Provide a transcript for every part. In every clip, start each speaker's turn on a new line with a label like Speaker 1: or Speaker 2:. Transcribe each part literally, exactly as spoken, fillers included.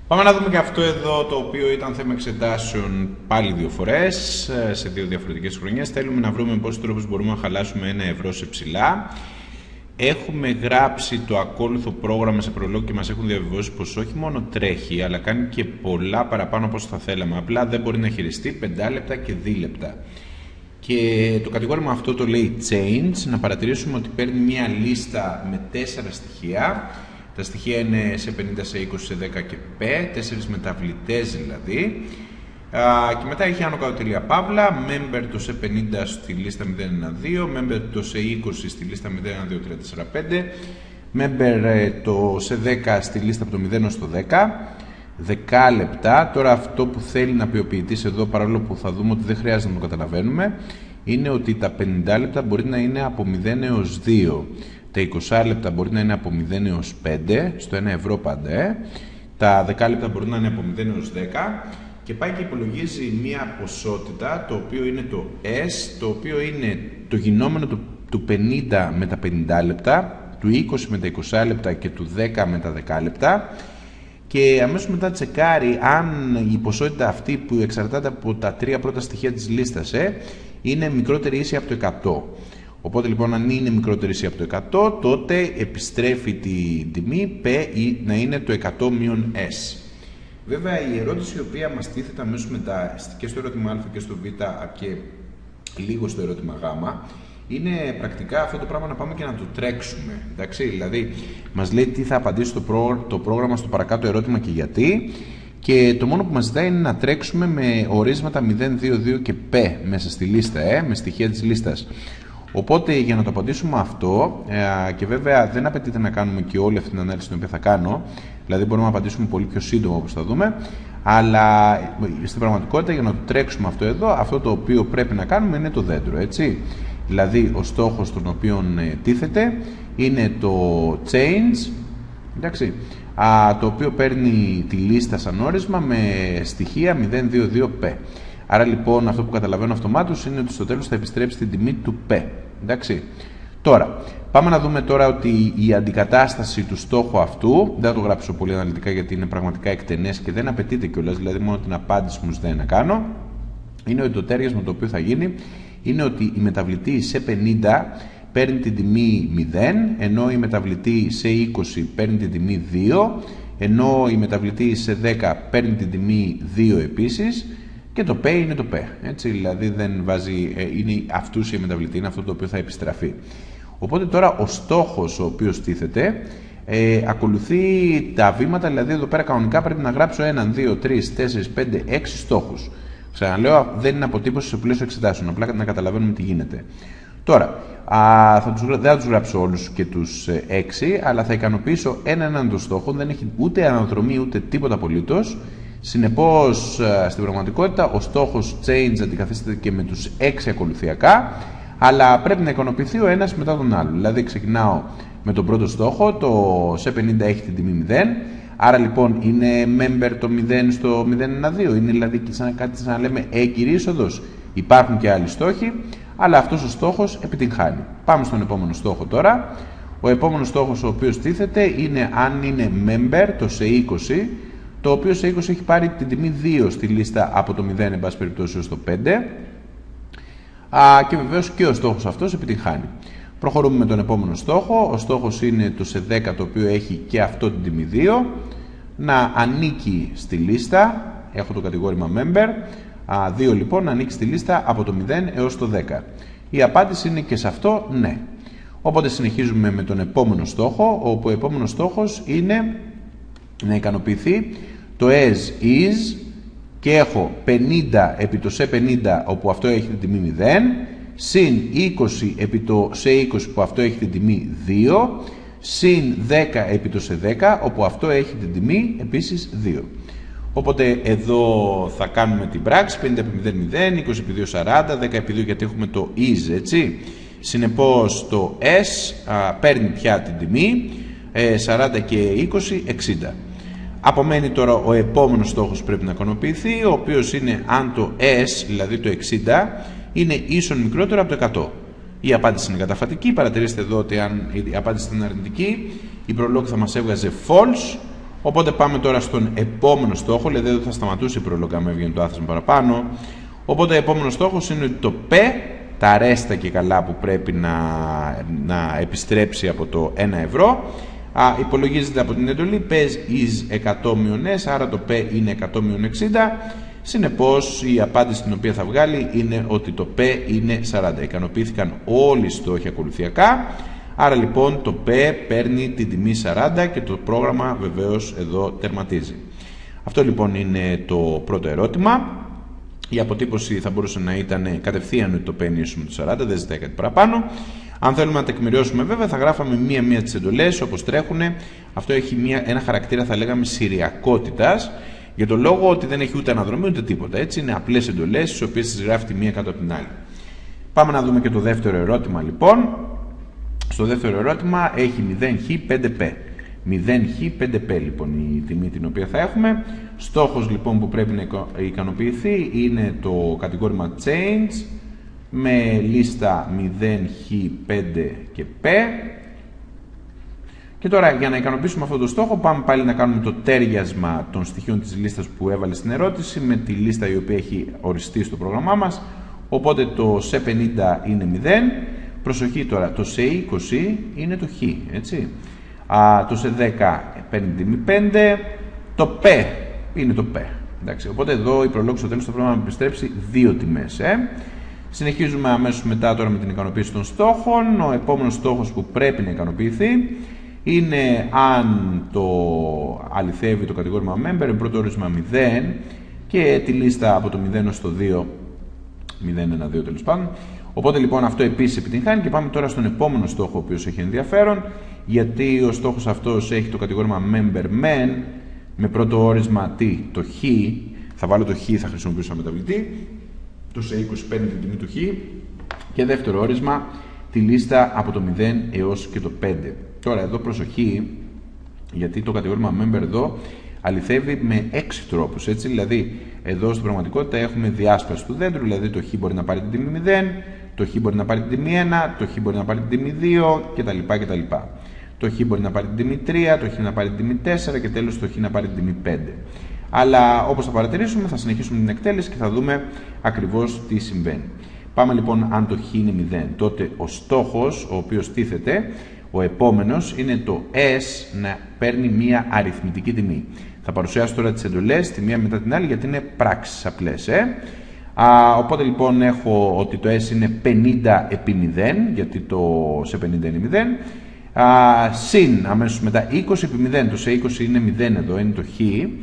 Speaker 1: Πάμε να δούμε και αυτό εδώ, το οποίο ήταν θέμα εξετάσεων πάλι δύο φορές, σε δύο διαφορετικές χρονιές. Θέλουμε να βρούμε πόσους τρόπους μπορούμε να χαλάσουμε ένα ευρώ σε ψηλά. Έχουμε γράψει το ακόλουθο πρόγραμμα σε προλόγο και μας έχουν διαβεβαιώσει πως όχι μόνο τρέχει, αλλά κάνει και πολλά παραπάνω από όσο θα θέλαμε. Απλά δεν μπορεί να χειριστεί πέντε λεπτά και δύο λεπτά. Και το κατηγόρημα αυτό το λέει change. Να παρατηρήσουμε ότι παίρνει μια λίστα με τέσσερα στοιχεία. Τα στοιχεία είναι σε πενήντα, σε είκοσι, σε δέκα και π, τέσσερις μεταβλητές δηλαδή. Α, και μετά έχει άνω κάτω τελεία παύλα, member το σε πενήντα στη λίστα μηδέν ένα δύο, member το σε είκοσι στη λίστα μηδέν ένα δύο τρία τέσσερα πέντε, member το σε δέκα στη λίστα από το μηδέν έως το δέκα, δέκα λεπτά. Τώρα αυτό που θέλει να πει ο ποιητής εδώ, παρόλο που θα δούμε ότι δεν χρειάζεται να το καταλαβαίνουμε, είναι ότι τα πενήντα λεπτά μπορεί να είναι από μηδέν έως δύο. Τα είκοσι λεπτά μπορεί να είναι από μηδέν έως πέντε, στο ένα ευρώ πάντα, ε. Τα δέκα λεπτά μπορεί να είναι από μηδέν έως δέκα και πάει και υπολογίζει μία ποσότητα, το οποίο είναι το S, το οποίο είναι το γινόμενο του, του πενήντα με τα πενήντα λεπτά, του είκοσι με τα είκοσι λεπτά και του δέκα με τα δέκα λεπτά, και αμέσως μετά τσεκάρει αν η ποσότητα αυτή που εξαρτάται από τα τρία πρώτα στοιχεία της λίστας ε, είναι μικρότερη ή ίση από το εκατό. Οπότε λοιπόν αν είναι μικρότερη ή από το εκατό, τότε επιστρέφει τη τιμή P ή να είναι το εκατό μείον S. Βέβαια η ερώτηση η οποία μας τίθεται αμέσως μετά και στο ερώτημα Α και στο Β και λίγο στο ερώτημα Γ είναι πρακτικά αυτό το πράγμα να πάμε και να το τρέξουμε. Εντάξει, δηλαδή μας λέει τι θα απαντήσει το, προ... το πρόγραμμα στο παρακάτω ερώτημα και γιατί, και το μόνο που μας ζητάει είναι να τρέξουμε με ορίσματα μηδέν, δύο, δύο και P μέσα στη λίστα, ε, με στοιχεία της λίστας. Οπότε για να το απαντήσουμε αυτό, ε, και βέβαια δεν απαιτείται να κάνουμε και όλη αυτή την ανάλυση την οποία θα κάνω, δηλαδή μπορούμε να απαντήσουμε πολύ πιο σύντομα όπως θα δούμε, αλλά στην πραγματικότητα για να το τρέξουμε αυτό εδώ, αυτό το οποίο πρέπει να κάνουμε είναι το δέντρο, έτσι. Δηλαδή ο στόχος τον οποίο ε, τίθεται είναι το change, εντάξει, α, το οποίο παίρνει τη λίστα σαν όρισμα με στοιχεία μηδέν, δύο, δύο, P. Άρα λοιπόν αυτό που καταλαβαίνω αυτομάτως είναι ότι στο τέλος θα επιστρέψει την τιμή του P. Εντάξει. Τώρα, πάμε να δούμε τώρα ότι η αντικατάσταση του στόχου αυτού, δεν θα το γράψω πολύ αναλυτικά γιατί είναι πραγματικά εκτενές και δεν απαιτείται κιόλας, δηλαδή μόνο την απάντηση μου ζητάει να κάνω, είναι ότι το τέριασμα το οποίο θα γίνει είναι ότι η μεταβλητή σε πενήντα παίρνει την τιμή μηδέν, ενώ η μεταβλητή σε είκοσι παίρνει την τιμή δύο, ενώ η μεταβλητή σε δέκα παίρνει την τιμή δύο επίσης, και το P είναι το P, έτσι, δηλαδή δεν βάζει, είναι αυτούσια μεταβλητή, είναι αυτό το οποίο θα επιστραφεί. Οπότε τώρα ο στόχος ο οποίος τίθεται ε, ακολουθεί τα βήματα, δηλαδή εδώ πέρα κανονικά πρέπει να γράψω ένα, δύο, τρία, τέσσερα, πέντε, έξι στόχους. Ξαναλέω, δεν είναι αποτύπωση σε πλαίσιο εξετάσεων, απλά να καταλαβαίνουμε τι γίνεται. Τώρα, α, θα τους, δεν θα τους γράψω όλους και τους έξι, αλλά θα ικανοποιήσω έναν-έναν των στόχων, δεν έχει ούτε αναδρομή ούτε τίποτα απολύτως. Συνεπώς, στην πραγματικότητα, ο στόχος change αντικαθίσταται και με τους έξι ακολουθιακά, αλλά πρέπει να ικανοποιηθεί ο ένας μετά τον άλλο. Δηλαδή, ξεκινάω με τον πρώτο στόχο, το σε πενήντα έχει την τιμή μηδέν, άρα λοιπόν είναι member το μηδέν στο μηδέν ένα δύο, είναι δηλαδή σαν κάτι σαν να λέμε έγκυρη είσοδος. Υπάρχουν και άλλοι στόχοι, αλλά αυτός ο στόχος επιτυγχάνει. Πάμε στον επόμενο στόχο τώρα. Ο επόμενος στόχος ο οποίος τίθεται είναι αν είναι member το σε είκοσι, το οποίο σε είκοσι έχει πάρει την τιμή δύο στη λίστα από το μηδέν εν πάση περιπτώσει έως το πέντε, α, και βεβαίως και ο στόχος αυτός επιτυγχάνει. Προχωρούμε με τον επόμενο στόχο. Ο στόχος είναι το σε δέκα, το οποίο έχει και αυτό την τιμή δύο, να ανήκει στη λίστα, έχω το κατηγόρημα member, α, δύο λοιπόν, να ανήκει στη λίστα από το μηδέν έως το δέκα. Η απάντηση είναι και σε αυτό ναι. Οπότε συνεχίζουμε με τον επόμενο στόχο, όπου ο επόμενος στόχος είναι να ικανοποιηθεί το as is και έχω πενήντα επί το σε πενήντα, όπου αυτό έχει την τιμή μηδέν, συν είκοσι επί το σε είκοσι που αυτό έχει την τιμή δύο, συν δέκα επί το σε δέκα όπου αυτό έχει την τιμή επίσης δύο. Οπότε εδώ θα κάνουμε την πράξη πενήντα επί μηδέν μηδέν, είκοσι επί δύο σαράντα, δέκα επί δύο γιατί έχουμε το is, έτσι. Συνεπώς το s α, παίρνει πια την τιμή, ε, σαράντα και είκοσι, εξήντα. Απομένει τώρα ο επόμενος στόχος που πρέπει να ικανοποιηθεί, ο οποίος είναι αν το s, δηλαδή το εξήντα, είναι ίσον μικρότερο από το εκατό. Η απάντηση είναι καταφατική. Παρατηρήστε εδώ ότι αν η απάντηση ήταν αρνητική, η προλόγου θα μας έβγαζε false. Οπότε πάμε τώρα στον επόμενο στόχο, δηλαδή εδώ θα σταματούσε η πρόλογα με έβγαινε το άθροισμα παραπάνω. Οπότε ο επόμενος στόχος είναι ότι το P, τα ρέστα και καλά που πρέπει να, να επιστρέψει από το ένα ευρώ, α, υπολογίζεται από την εντολή P is εκατό μείον S, άρα το P είναι εκατό μείον εξήντα. Συνεπώς η απάντηση την οποία θα βγάλει είναι ότι το P είναι σαράντα. Ικανοποιήθηκαν όλοι οι στόχοι ακολουθιακά. Άρα λοιπόν το P παίρνει την τιμή σαράντα και το πρόγραμμα βεβαίως εδώ τερματίζει. Αυτό λοιπόν είναι το πρώτο ερώτημα. Η αποτύπωση θα μπορούσε να ήταν κατευθείαν ότι το P είναι ίσο με το σαράντα, δεν ζητάει κάτι παραπάνω. Αν θέλουμε να τεκμηριώσουμε βέβαια θα γράφαμε μία-μία τις εντολές όπως τρέχουν. Αυτό έχει μία, ένα χαρακτήρα θα λέγαμε σηριακότητας. Για τον λόγο ότι δεν έχει ούτε αναδρομή ούτε τίποτα. Έτσι είναι απλές εντολές τις οποίες τις γράφει τη μία κάτω από την άλλη. Πάμε να δούμε και το δεύτερο ερώτημα λοιπόν. Στο δεύτερο ερώτημα έχει μηδέν χ πέντε π. μηδέν χ πέντε π λοιπόν η τιμή την οποία θα έχουμε. Στόχος λοιπόν που πρέπει να ικανοποιηθεί είναι το κατηγόρημα change με λίστα μηδέν χ πέντε και π. Και τώρα για να ικανοποιήσουμε αυτό το στόχο πάμε πάλι να κάνουμε το τέριασμα των στοιχείων της λίστας που έβαλε στην ερώτηση με τη λίστα η οποία έχει οριστεί στο πρόγραμμά μας. Οπότε το σε πενήντα είναι μηδέν. Προσοχή τώρα, το σε είκοσι είναι το χ, έτσι. Α, το σε δέκα παίρνει τιμή πέντε. Το π είναι το π. Εντάξει, οπότε εδώ η προλόγηση στο τέλος το πρόγραμμα να επιστρέψει δύο τιμές. Ε. Συνεχίζουμε αμέσως μετά τώρα με την ικανοποίηση των στόχων. Ο επόμενος στόχος που πρέπει να ικανοποιηθεί είναι αν το αληθεύει το κατηγόρημα member, πρώτο όρισμα μηδέν και τη λίστα από το μηδέν ως το δύο, μηδέν ένα δύο τέλος πάντων. Οπότε λοιπόν αυτό επίσης επιτυγχάνει και πάμε τώρα στον επόμενο στόχο ο οποίος έχει ενδιαφέρον, γιατί ο στόχος αυτός έχει το κατηγόρημα member men με πρώτο όρισμα τι, το χ, θα βάλω το χ, θα χρησιμοποιήσω σαν μεταβλητή, το σε είκοσι παίρνει την τιμή του χ και δεύτερο όρισμα τη λίστα από το μηδέν έως και το πέντε. Τώρα εδώ προσοχή, γιατί το κατηγόρημα member εδώ αληθεύει με έξι τρόπους, έτσι, δηλαδή εδώ στην πραγματικότητα έχουμε διάσπαση του δέντρου, δηλαδή το χ μπορεί να πάρει την τιμή μηδέν, το χ μπορεί να πάρει την τιμή ένα, το χ μπορεί να πάρει την τιμή δύο κτλ. κτλ. Το χ μπορεί να πάρει την τιμή τρία, το χ να πάρει την τιμή τέσσερα και τέλος το χ να πάρει την τιμή πέντε. Αλλά όπως θα παρατηρήσουμε θα συνεχίσουμε την εκτέλεση και θα δούμε ακριβώς τι συμβαίνει. Πάμε λοιπόν, αν το χ είναι μηδέn, τότε ο στόχος ο οποίος τίθεται, ο επόμενος είναι το S να παίρνει μία αριθμητική τιμή. Θα παρουσιάσω τώρα τις εντολές τη μία μετά την άλλη γιατί είναι πράξεις απλές. Ε. Α, οπότε λοιπόν έχω ότι το S είναι πενήντα επί μηδέν, γιατί το σε πενήντα είναι μηδέν. Α, συν αμέσως μετά είκοσι επί μηδέν, το σε είκοσι είναι μηδέν εδώ, είναι το χ.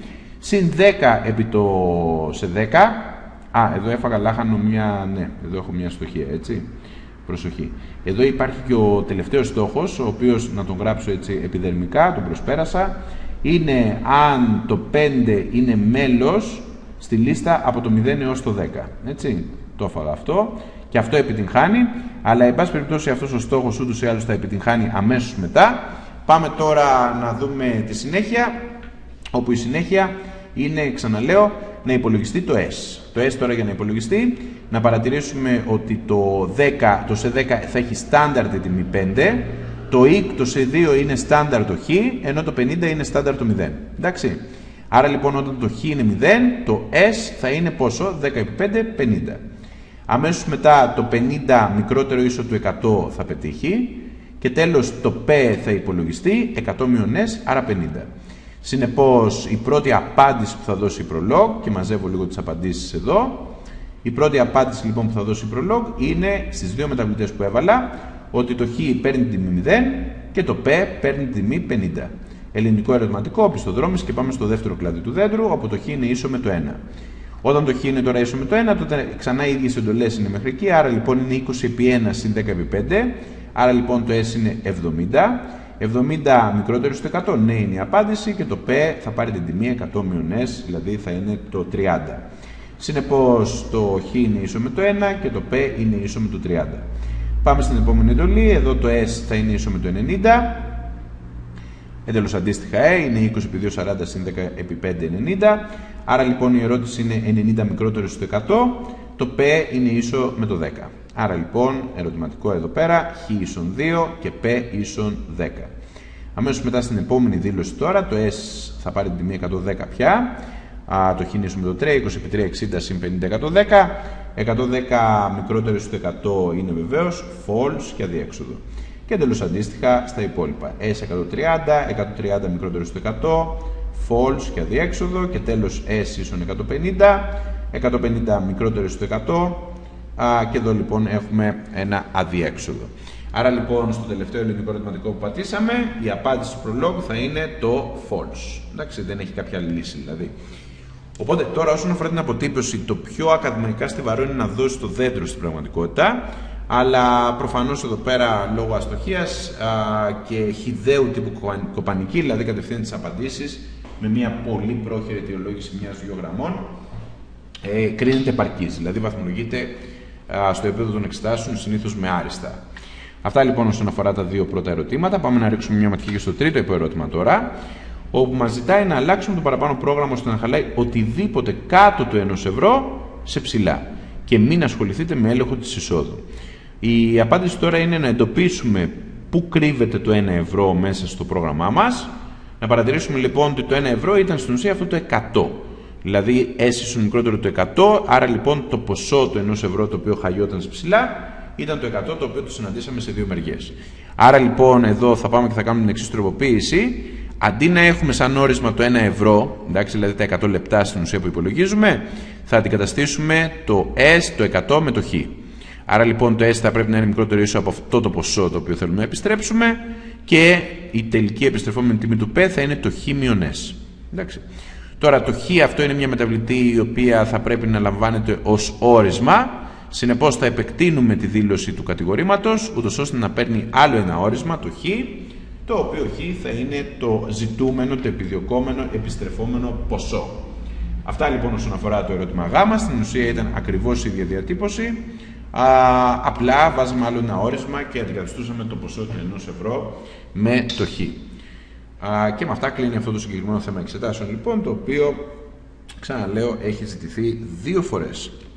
Speaker 1: Συν δέκα επί το σε δέκα. Α, εδώ έφαγα λάχανο μια, ναι, εδώ έχω μια στοχεία, έτσι. Προσοχή. Εδώ υπάρχει και ο τελευταίος στόχος, ο οποίος να τον γράψω έτσι επιδερμικά, τον προσπέρασα. Είναι αν το πέντε είναι μέλος στη λίστα από το μηδέν έως το δέκα. Έτσι, το έφαγα αυτό. Και αυτό επιτυγχάνει, αλλά εν πάση περιπτώσει αυτός ο στόχος ούτως ή άλλως θα επιτυγχάνει αμέσως μετά. Πάμε τώρα να δούμε τη συνέχεια, όπου η συνέχεια είναι, ξαναλέω, να υπολογιστεί το S. Το S τώρα για να υπολογιστεί, να παρατηρήσουμε ότι το δέκα, το σε δέκα θα έχει στάνταρ τη τιμή πέντε, το E, το σε δύο είναι στάνταρ το Χ, ενώ το πενήντα είναι στάνταρ το μηδέν. Εντάξει. Άρα λοιπόν όταν το Χ είναι μηδέν, το S θα είναι πόσο? δέκα επί πέντε, πενήντα. Αμέσως μετά το πενήντα μικρότερο ίσο του εκατό θα πετύχει και τέλος το P θα υπολογιστεί εκατό μείον S, άρα πενήντα. Συνεπώς η πρώτη απάντηση που θα δώσει η Prolog, και μαζεύω λίγο τις απαντήσεις εδώ, η πρώτη απάντηση λοιπόν που θα δώσει η Prolog είναι στις δύο μεταβλητές που έβαλα, ότι το Χ παίρνει την τιμή μηδέν και το P παίρνει την τιμή πενήντα. Ελληνικό ερωτηματικό, οπισθοδρόμηση, και πάμε στο δεύτερο κλάδι του δέντρου, όπου το Χ είναι ίσο με το ένα. Όταν το Χ είναι τώρα ίσο με το ένα, τότε ξανά οι ίδιες εντολές είναι μέχρι εκεί, άρα λοιπόν είναι είκοσι επί ένα συν δέκα επί πέντε, άρα λοιπόν το S είναι εβδομήντα. εβδομήντα μικρότερο στο εκατό, ναι, είναι η απάντηση, και το P θα πάρει την τιμή εκατό μείον S, δηλαδή θα είναι το τριάντα. Συνεπώς το Χ είναι ίσο με το ένα και το P είναι ίσο με το τριάντα. Πάμε στην επόμενη εντολή, εδώ το S θα είναι ίσο με το ενενήντα. Εντελώς αντίστοιχα, ε, είναι είκοσι επί δύο, σαράντα συν δέκα επί πέντε, ενενήντα. Άρα λοιπόν η ερώτηση είναι ενενήντα μικρότερο στο εκατό, το P είναι ίσο με το δέκα. Άρα λοιπόν ερωτηματικό εδώ πέρα, Χ ίσον δύο και P ίσον δέκα. Αμέσως μετά στην επόμενη δήλωση τώρα, το S θα πάρει την τιμή εκατόν δέκα πια. Α, το χ με το τρία, είκοσι επί τρία εξήντα συν πενήντα εκατόν δέκα. εκατόν δέκα μικρότερο στο εκατό είναι βεβαίως false και αδιέξοδο. Και τέλος αντίστοιχα στα υπόλοιπα. S εκατόν τριάντα, εκατόν τριάντα μικρότερο στο εκατό, false και αδιέξοδο. Και τέλος S ίσον εκατόν πενήντα, εκατόν πενήντα μικρότερο στο εκατό. Α, και εδώ λοιπόν έχουμε ένα αδιέξοδο. Άρα λοιπόν στο τελευταίο ελληνικό ερωτηματικό που πατήσαμε, η απάντηση του προλόγου θα είναι το false. Εντάξει, δεν έχει κάποια άλλη λύση δηλαδή. Οπότε τώρα όσον αφορά την αποτύπωση, το πιο ακαδημαϊκά στιβαρό είναι να δώσει το δέντρο στην πραγματικότητα, αλλά προφανώς εδώ πέρα λόγω αστοχίας α, και χυδαίου τύπου κοπανική, δηλαδή κατευθείαν τις απαντήσεις με μια πολύ πρόχειρη αιτιολόγηση μιας-δυο γραμμών, ε, κρίνεται επαρκής, δηλαδή βαθμολογείται α, στο επίπεδο των εξετάσεων συνήθως με άριστα. Αυτά λοιπόν όσον αφορά τα δύο πρώτα ερωτήματα. Πάμε να ρίξουμε μια ματιά και στο τρίτο υποερώτημα τώρα, όπου μας ζητάει να αλλάξουμε το παραπάνω πρόγραμμα ώστε να χαλάει οτιδήποτε κάτω του ενός ευρώ σε ψηλά και μην ασχοληθείτε με έλεγχο της εισόδου. Η απάντηση τώρα είναι να εντοπίσουμε πού κρύβεται το ένα ευρώ μέσα στο πρόγραμμά μας. Να παρατηρήσουμε λοιπόν ότι το ένα ευρώ ήταν στην ουσία αυτό το εκατό. Δηλαδή έσυσο μικρότερο το εκατό, άρα λοιπόν το ποσό του ενός ευρώ το οποίο χαγιόταν σε ψηλά ήταν το εκατό, το οποίο το συναντήσαμε σε δύο μεριές. Άρα λοιπόν εδώ θα πάμε και θα κάνουμε την εξής τροποποίηση. Αντί να έχουμε σαν όρισμα το ένα ευρώ, εντάξει, δηλαδή τα εκατό λεπτά στην ουσία που υπολογίζουμε, θα αντικαταστήσουμε το S, το εκατό με το Χ. Άρα λοιπόν το S θα πρέπει να είναι μικρότερο ίσο από αυτό το ποσό το οποίο θέλουμε να επιστρέψουμε και η τελική επιστρεφόμενη τιμή του P θα είναι το Χ μείον S. Εντάξει. Τώρα το Χ αυτό είναι μια μεταβλητή η οποία θα πρέπει να λαμβάνεται ως όρισμα. Συνεπώς θα επεκτείνουμε τη δήλωση του κατηγορήματος, ούτως ώστε να παίρνει άλλο ένα όρισμα, το Χ, το οποίο Χ θα είναι το ζητούμενο, το επιδιωκόμενο, επιστρεφόμενο ποσό. Αυτά λοιπόν όσον αφορά το ερώτημα Γ, στην ουσία ήταν ακριβώς η ίδια διατύπωση, α, απλά βάζαμε άλλο ένα όρισμα και αντικαθιστούσαμε το ποσό του ενός ευρώ με το Χ. Α, και με αυτά κλείνει αυτό το συγκεκριμένο θέμα εξετάσεων λοιπόν, το οποίο, ξαναλέω, έχει ζητηθεί δύο φορές.